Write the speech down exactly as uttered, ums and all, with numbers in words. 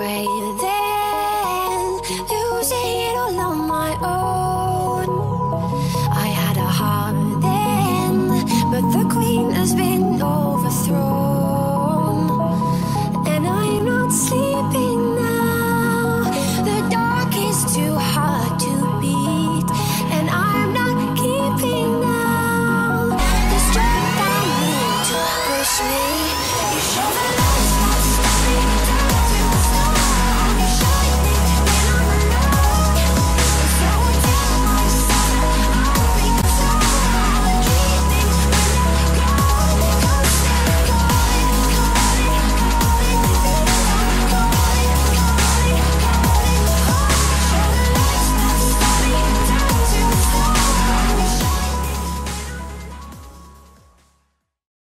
away then, losing it all on my own. I had a heart then, but the queen has been overthrown, and I'm not sleeping now. The dark is too hard to beat, and I'm not keeping now the strength I need to push me. You show the light.